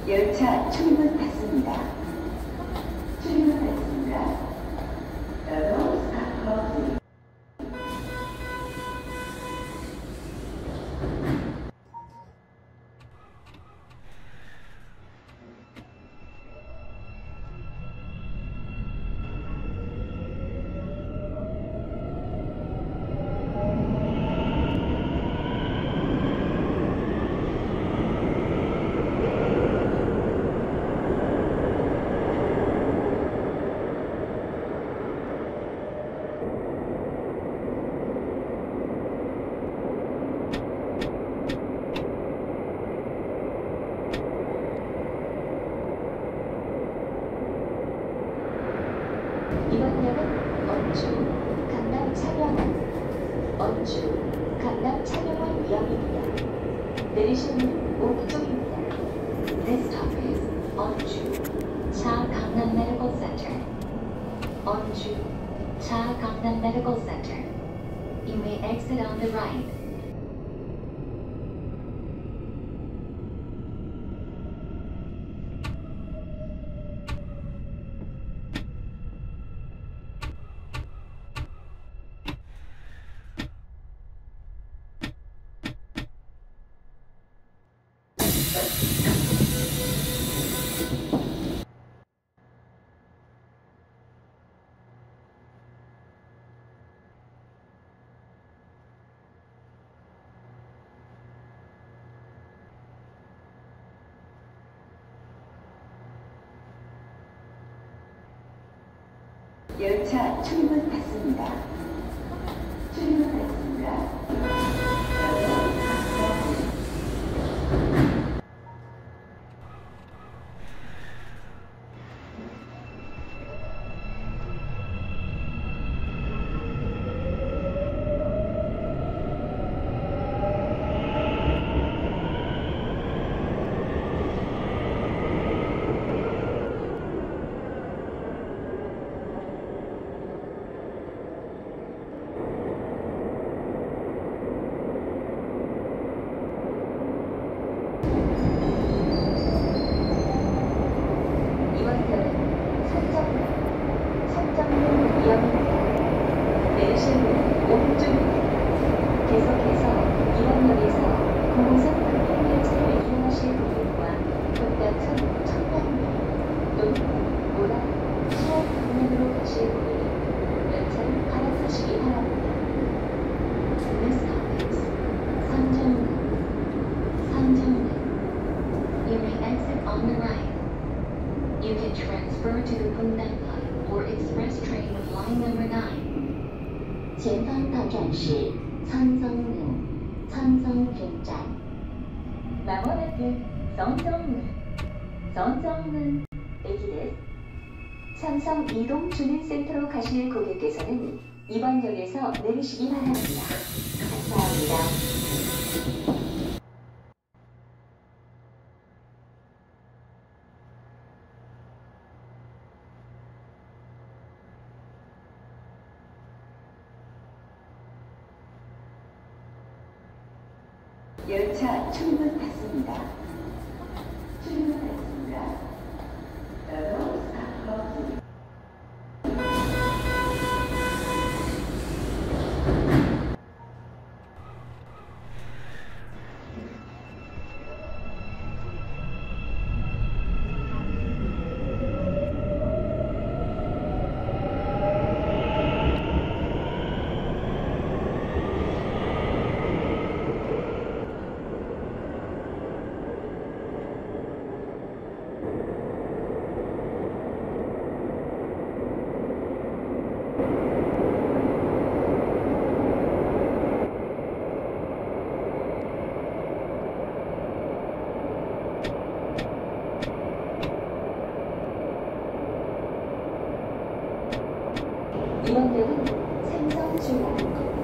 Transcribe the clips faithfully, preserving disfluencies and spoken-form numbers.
열차 출입문 닫습니다. 출입문 닫습니다. The doors are closing. 이번 역은 언주, 강남 차량원, 언주, 강남 차량원 위험입니다. 내리실 문 오른쪽입니다. This stop is 언주, 차 강남 Medical Center. 언주, 차 강남 Medical Center. You may exit on the right. 열차 출입문 닫습니다. 출입문 닫습니다. You can transfer to the Bundan Line or express train of line number nine. 前方到站是苍松路苍松郡站. 마모나크 성정문 성정문駅です. 삼성 이동 주민센터로 가실 고객께서는 이번 역에서 내리시기 바랍니다. 감사합니다. 열차 출입문 닫습니다. 출입문 닫습니다. The doors are closing. 이번 역은 삼성중앙,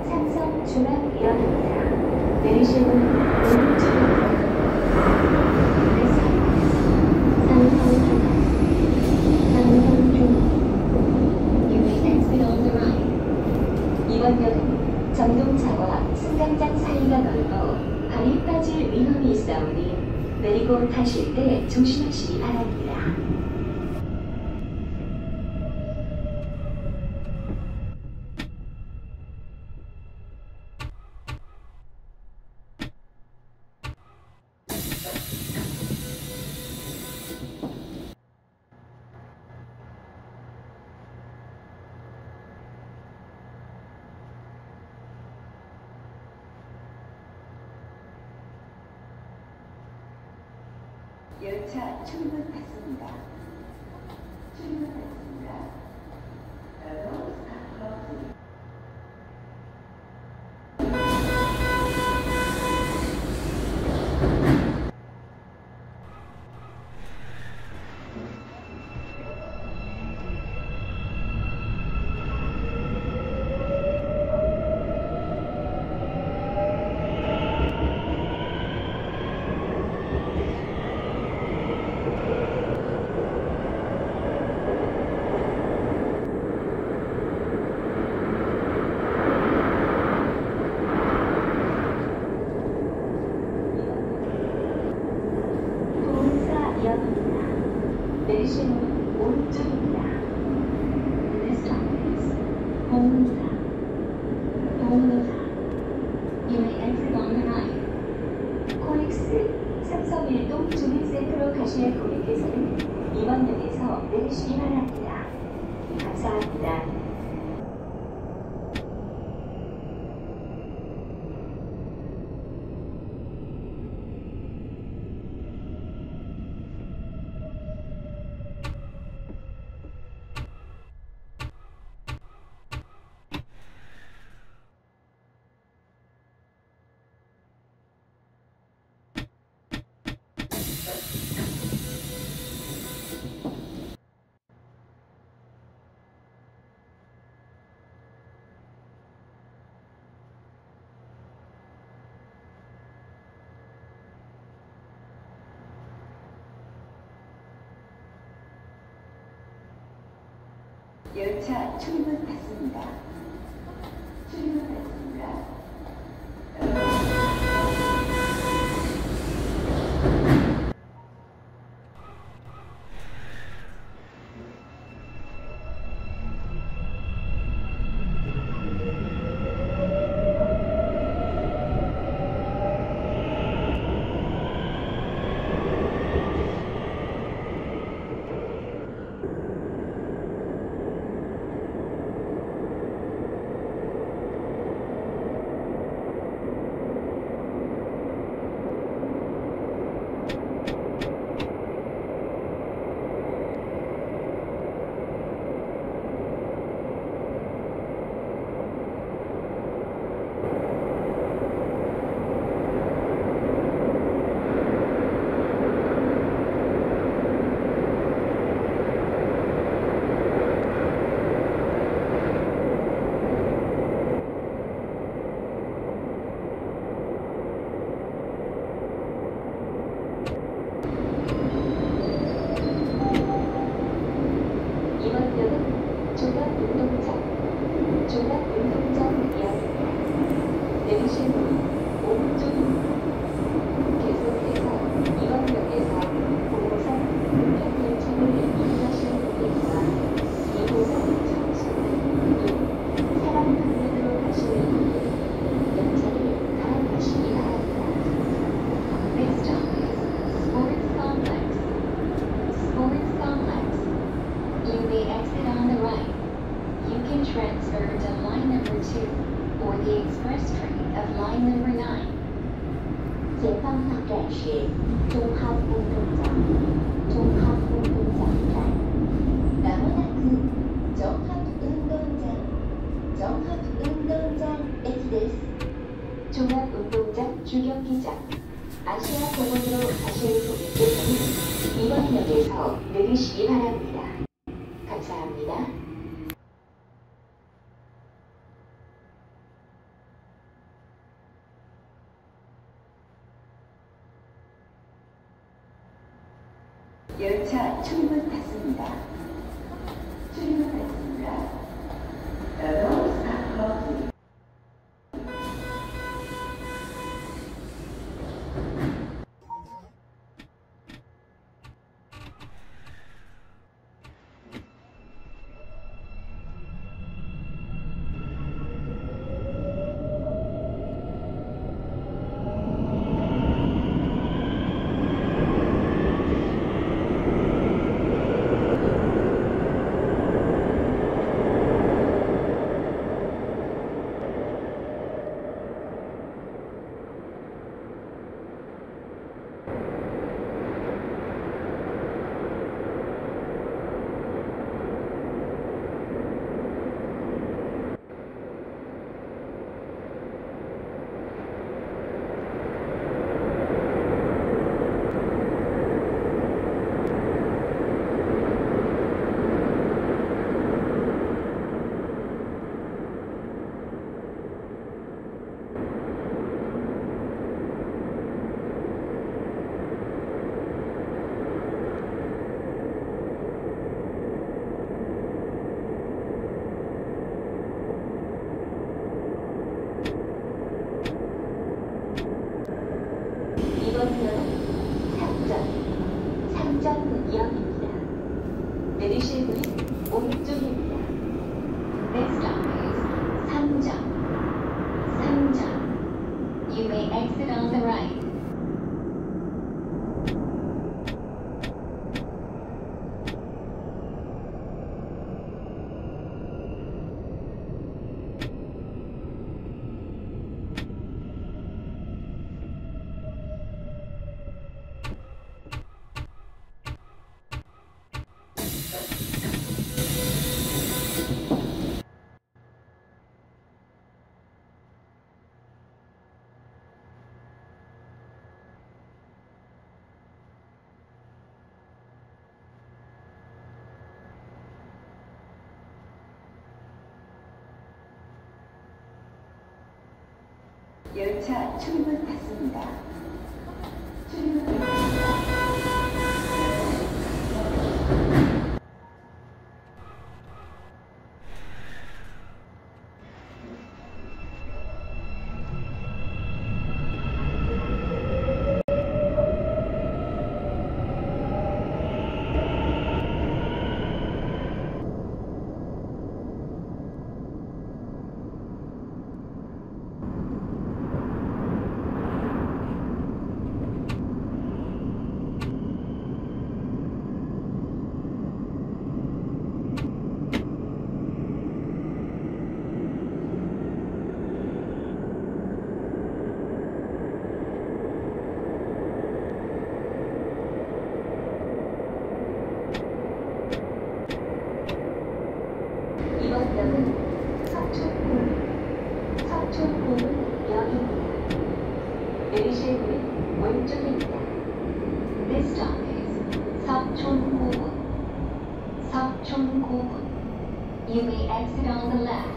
삼성중앙역입니다. 내리실 문 오른쪽입니다. 삼성중앙, 삼성중앙. You may exit on the right. 이번 역은 전동차와 승강장 사이가 넓어 발이 빠질 위험이 있사오니 내리고 타실 때 조심하시기 바랍니다. 열차 출발 받습니다. 출발 받습니다. 내리시는 오른쪽입니다. This stop is 홍사. 홍사. You may exit on the right. 코엑스 삼성일동 주민센터로 가실 고객께서는 이번 역에서 내리시기 바랍니다. 감사합니다. 열차 출발 받습니다. 출발 받습니다. 제방학교시 종합운동장 종합운동장站 まもなく 종합운동장 종합운동장駅です 종합운동장 주경기장 아시아 공원으로 가실 고객께서는 이번 역에서 내리시기 바랍니다. 감사합니다. 열차 출발 받습니다. 출발 받습니다. This stop is 삼정. 삼정. You may exit on the right. 열차 출입문 닫습니다. 출입문 닫습니다. 이번 역은 석촌공원, 석촌공원역입니다. 내리실 문은 왼쪽입니다. This stop is 석촌공원. 석촌공원. You may exit on the left.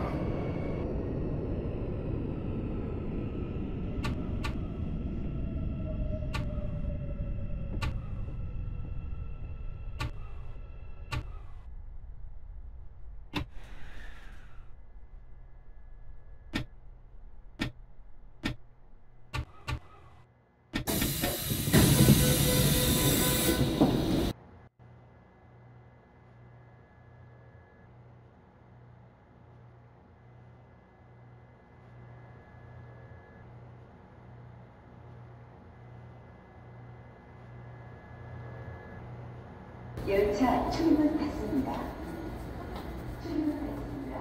열차 출입문 닫습니다. 출입문 닫습니다.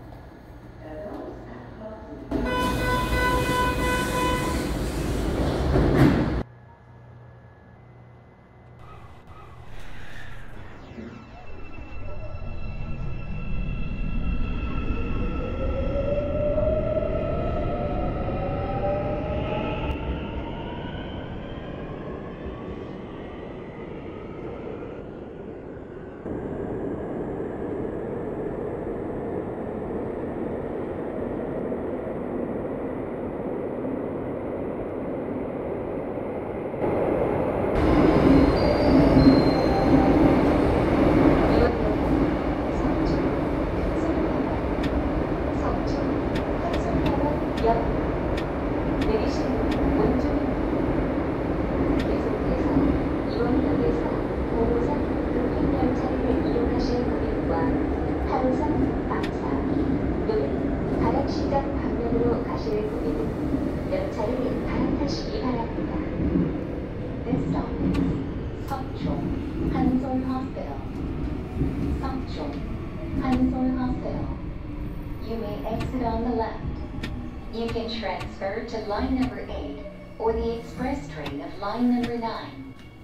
This stop is 석촌 한솔 Hospital. 석촌 한솔 Hospital. You may exit on the left. You can transfer to line number eight or the express train of line number nine.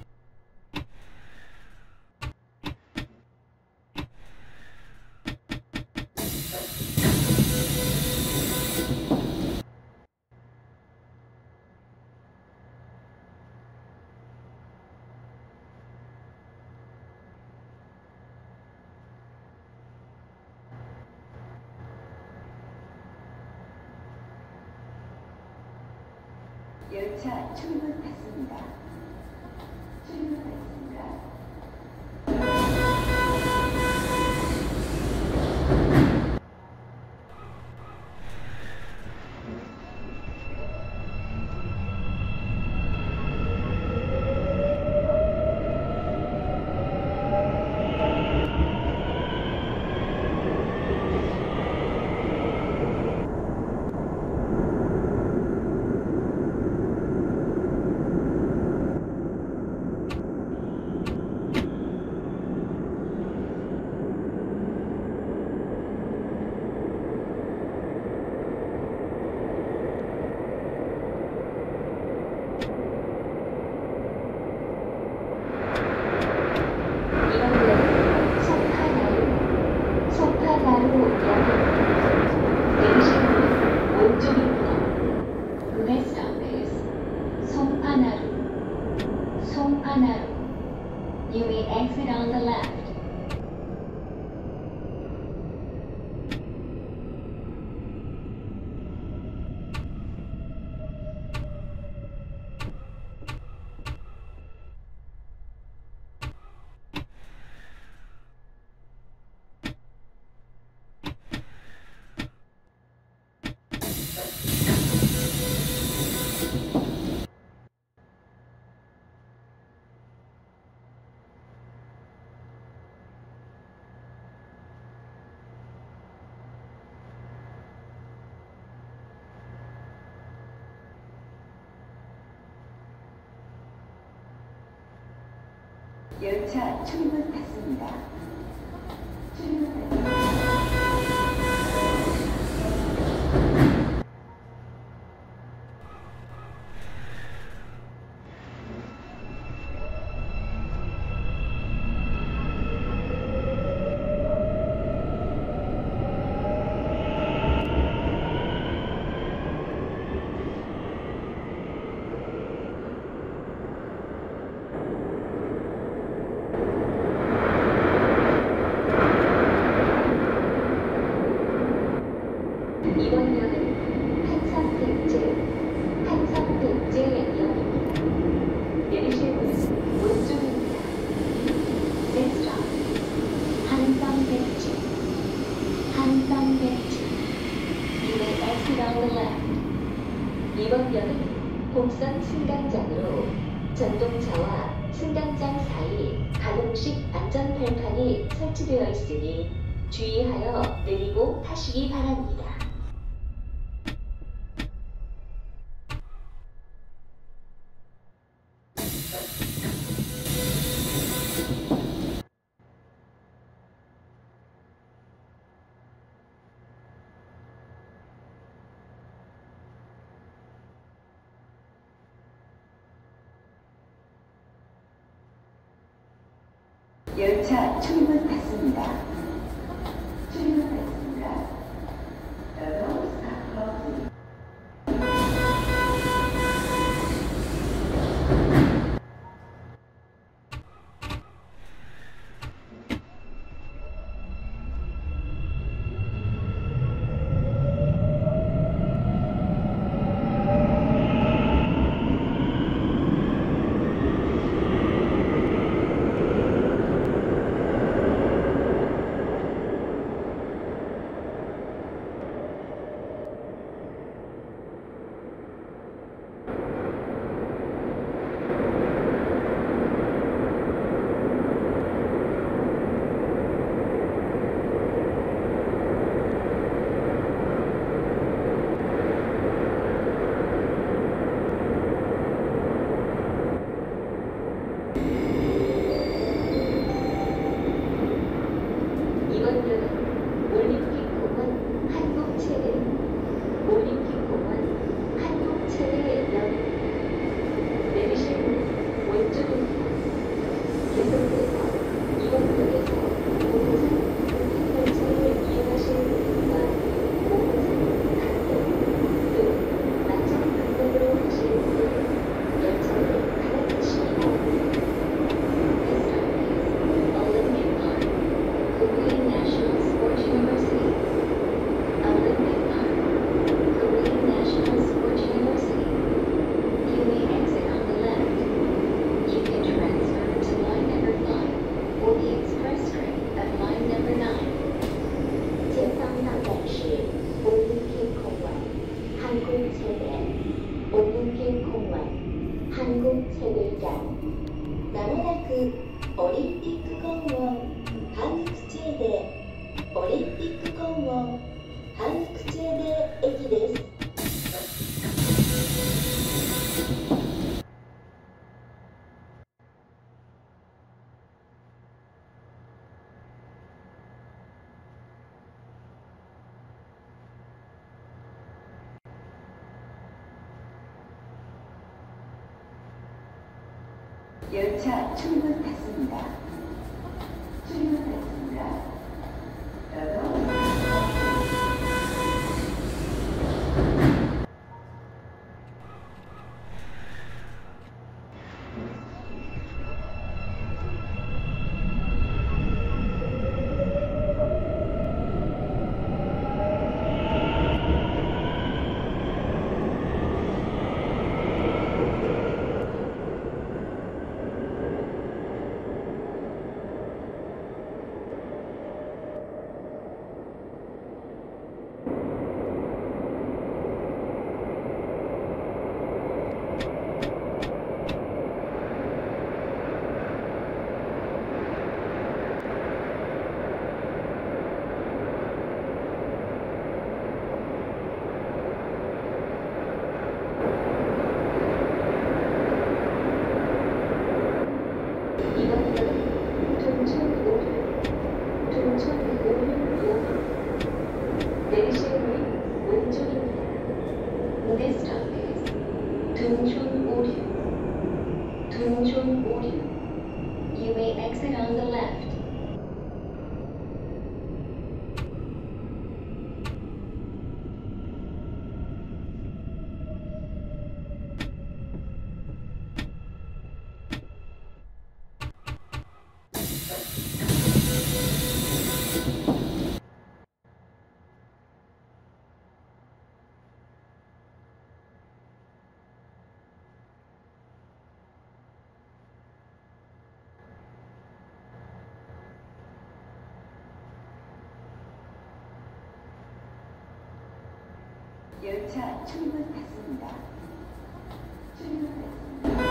열차 출입문 닫습니다. 출입문 닫습니다. 열차 출입문 닫습니다. 출입문 닫습니다. 이번 역은 한성백제, 한성백제역입니다. 내리실 곳은 왼쪽입니다. This stop is 한성백제, 한성백제. You may exit on the left. 이번 역은 곡선 승강장으로 전동차와 승강장 사이 가동식 안전벨판이 설치되어 있으니 주의하여 내리고 타시기 바랍니다. 열차 출입문 닫습니다. 출입문 닫습니다. The doors are closing. 이번 역은 올림픽공원 한국체대, 올림픽공원 한국체대역입니다. 내리실 문은 왼쪽입니다. 계속해서 이번 역에서 오호선 국민열차를 이용하실 분과 오호선 강동 또 낙천 방면으로 가실 분은 열차를 갈아타시기 바랍니다. This stop is Olympic Park, Korean National Sports University. Olympic Park, Korean National Sports University. You may exit on the left. You can transfer to line number five or the express train of line number nine. 前方到站是 올림픽공원 한국체대, 올림픽공원 한국체대장. まもなくオリンピック公園한국체대オリンピック公園한국체대駅です。 열차 출입문 닫습니다. 출입문 닫습니다. The doors are closing. 열차 출발 탔습니다. 출발했습니다.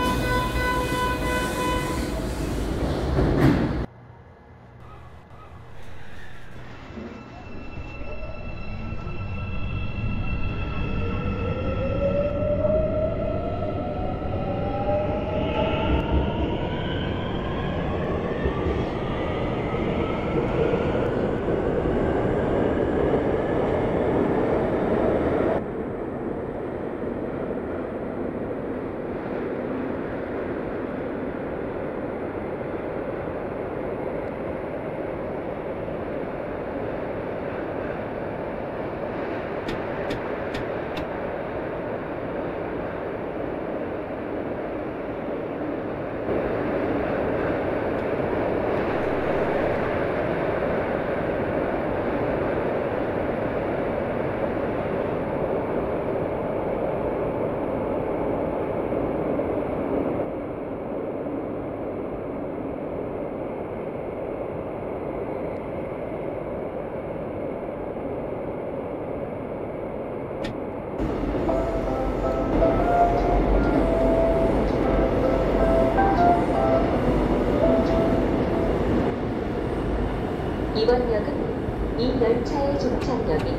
이번 역은 이 열차의 종착역인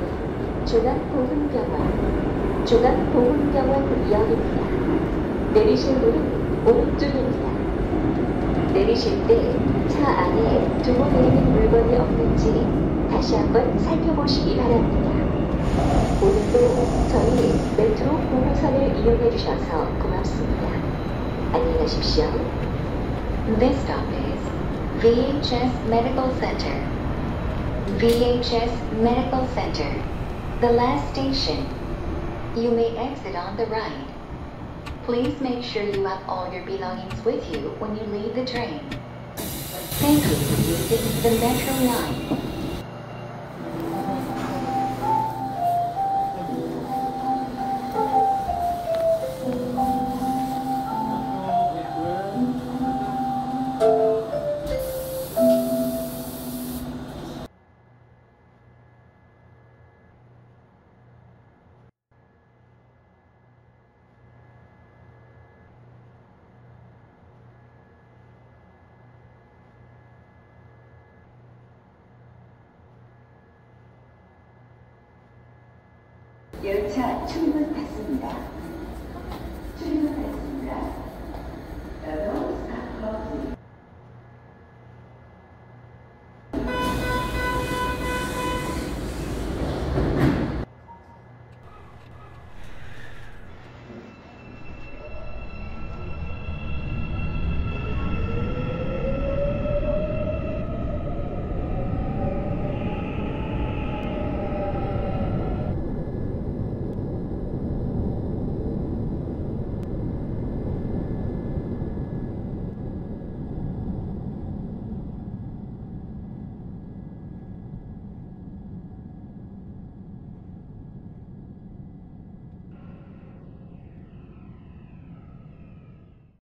종합보훈병원, 종합보훈병원역입니다. 내리실 문은 오른쪽입니다. 내리실 때 차 안에 두고 내리는 물건이 없는지 다시 한번 살펴보시기 바랍니다. 오늘도 저희 메트로 구호선을 이용해 주셔서 고맙습니다. 안녕히 가십시오. This stop is V H S Medical Center. V H S Medical Center. The last station. You may exit on the right. Please make sure you have all your belongings with you when you leave the train. Thank you for using the Metro line. 열차 출발 탔습니다. 출발